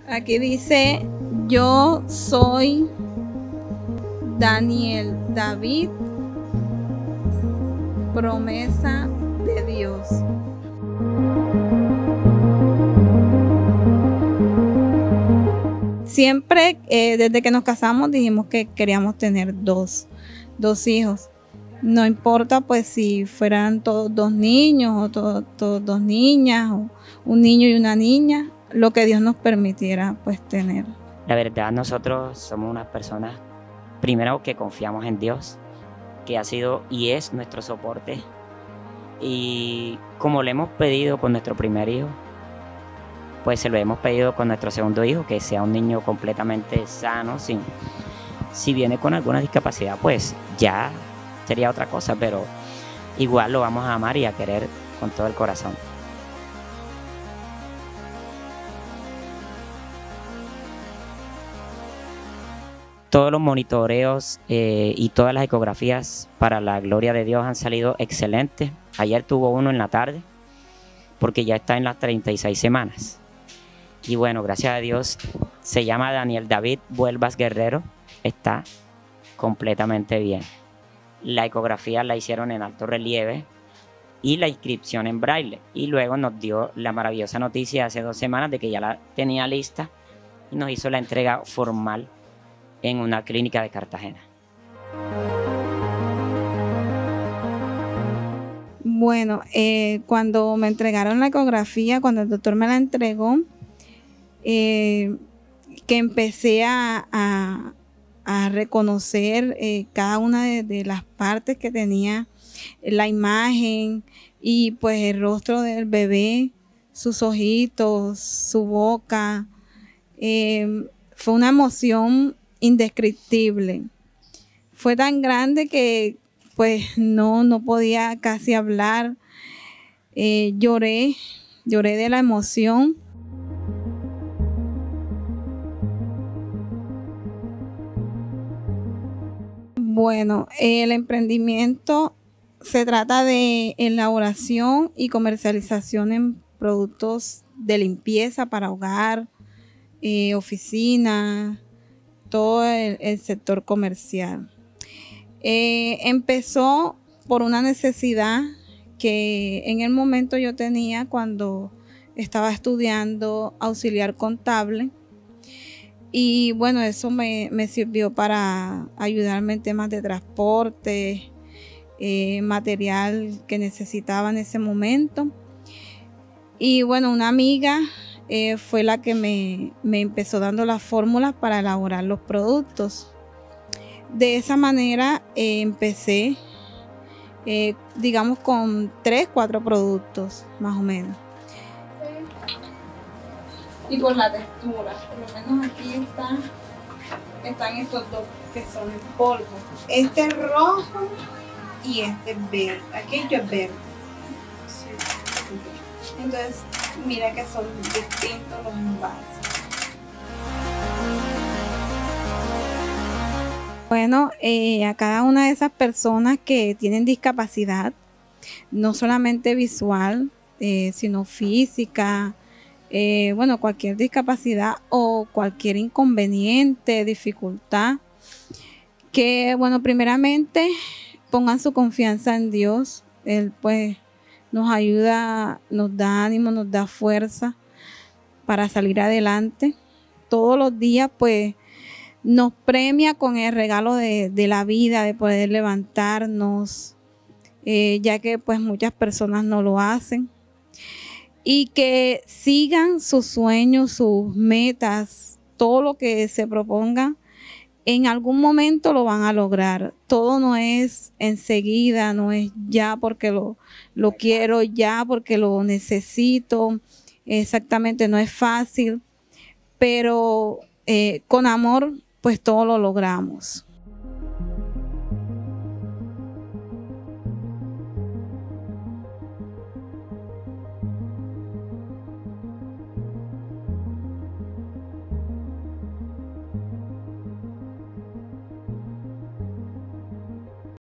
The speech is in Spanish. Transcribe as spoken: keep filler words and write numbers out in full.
Aquí dice, yo soy Daniel David, promesa de Dios. Siempre, eh, desde que nos casamos, dijimos que queríamos tener dos, dos hijos. No importa pues si fueran todos dos niños o todos, todos dos niñas o un niño y una niña, lo que Dios nos permitiera pues tener. La verdad, nosotros somos unas personas, primero, que confiamos en Dios, que ha sido y es nuestro soporte. Y como le hemos pedido con nuestro primer hijo, pues se lo hemos pedido con nuestro segundo hijo, que sea un niño completamente sano. Sin, si viene con alguna discapacidad, pues ya sería otra cosa, pero igual lo vamos a amar y a querer con todo el corazón. Todos los monitoreos eh, y todas las ecografías, para la gloria de Dios, han salido excelentes. Ayer tuvo uno en la tarde, porque ya está en las treinta y seis semanas. Y bueno, gracias a Dios, se llama Daniel David Vuelvas Guerrero, está completamente bien. La ecografía la hicieron en alto relieve y la inscripción en braille. Y luego nos dio la maravillosa noticia hace dos semanas de que ya la tenía lista y nos hizo la entrega formal en una clínica de Cartagena. Bueno, eh, cuando me entregaron la ecografía, cuando el doctor me la entregó, eh, que empecé a, a, a reconocer eh, cada una de, de las partes que tenía la imagen y pues el rostro del bebé, sus ojitos, su boca, eh, fue una emoción indescriptible. Fue tan grande que pues no, no podía casi hablar. Eh, lloré, lloré de la emoción. Bueno, el emprendimiento se trata de elaboración y comercialización en productos de limpieza para hogar, eh, oficina, todo el, el sector comercial. Eh, empezó por una necesidad que en el momento yo tenía cuando estaba estudiando auxiliar contable, y bueno, eso me, me sirvió para ayudarme en temas de transporte, eh, material que necesitaba en ese momento. Y bueno, una amiga eh, fue la que me, me empezó dando las fórmulas para elaborar los productos. De esa manera eh, empecé, eh, digamos, con tres, cuatro productos, más o menos. Y por la textura, por lo menos aquí está, están estos dos que son en polvo. Este es rojo y este es verde. Aquello es verde. Entonces, mira que son distintos los envases. Bueno, eh, a cada una de esas personas que tienen discapacidad, no solamente visual, eh, sino física, eh, bueno, cualquier discapacidad o cualquier inconveniente, dificultad, que bueno, primeramente pongan su confianza en Dios. Él pues nos ayuda, nos da ánimo, nos da fuerza para salir adelante. Todos los días pues nos premia con el regalo de, de la vida, de poder levantarnos, eh, ya que pues muchas personas no lo hacen. Y que sigan sus sueños, sus metas, todo lo que se propongan, en algún momento lo van a lograr. Todo no es enseguida, no es ya porque lo, lo quiero, ya porque lo necesito. Exactamente, no es fácil, pero eh, con amor pues todo lo logramos.